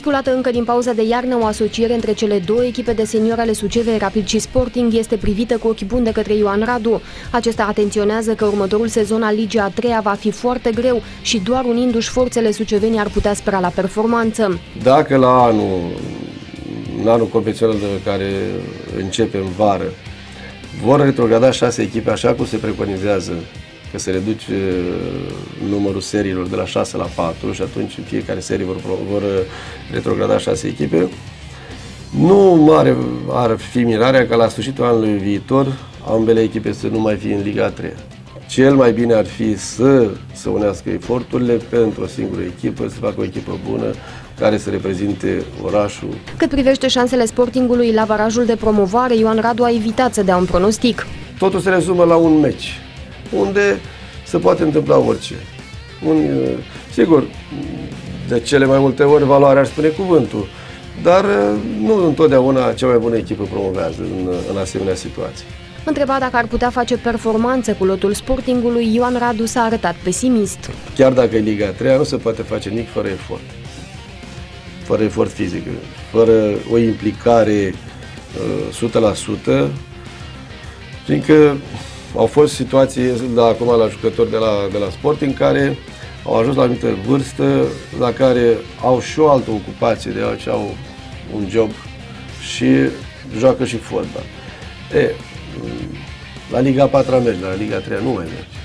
Sculată încă din pauza de iarnă, o asociere între cele două echipe de seniori ale Sucevei, Rapid și Sporting, este privită cu ochi buni de către Ioan Radu. Acesta atenționează că următorul sezon al Ligii a treia va fi foarte greu și doar unindu-și forțele sucevenii ar putea spera la performanță. Dacă la anul competițional care începe în vară vor retrograda 6 echipe, așa cum se preconizează, că se reduce numărul seriilor de la 6 la 4 și atunci în fiecare serie vor retrograda 6 echipe, nu mare ar fi mirarea ca la sfârșitul anului viitor ambele echipe să nu mai fie în Liga 3. Cel mai bine ar fi să unească eforturile pentru o singură echipă, să facă o echipă bună care să reprezinte orașul. Cât privește șansele Sportingului la barajul de promovare, Ioan Radu a evitat să dea un pronostic. Totul se rezumă la un meci, unde se poate întâmpla orice. Sigur, de cele mai multe ori valoarea ar spune cuvântul, dar nu întotdeauna cea mai bună echipă promovează în asemenea situații. Întrebat dacă ar putea face performanță cu lotul Sportingului, Ioan Radu s-a arătat pesimist. Chiar dacă e Liga 3, nu se poate face nimic fără efort. Fără efort fizic, fără o implicare 100%, fiindcă au fost situații acum la jucători de la Sporting care au ajuns la o anumită vârstă, la care au și o altă ocupație, de au un job și joacă și fotbal. La Liga 4 merge, la Liga 3 nu mai merge.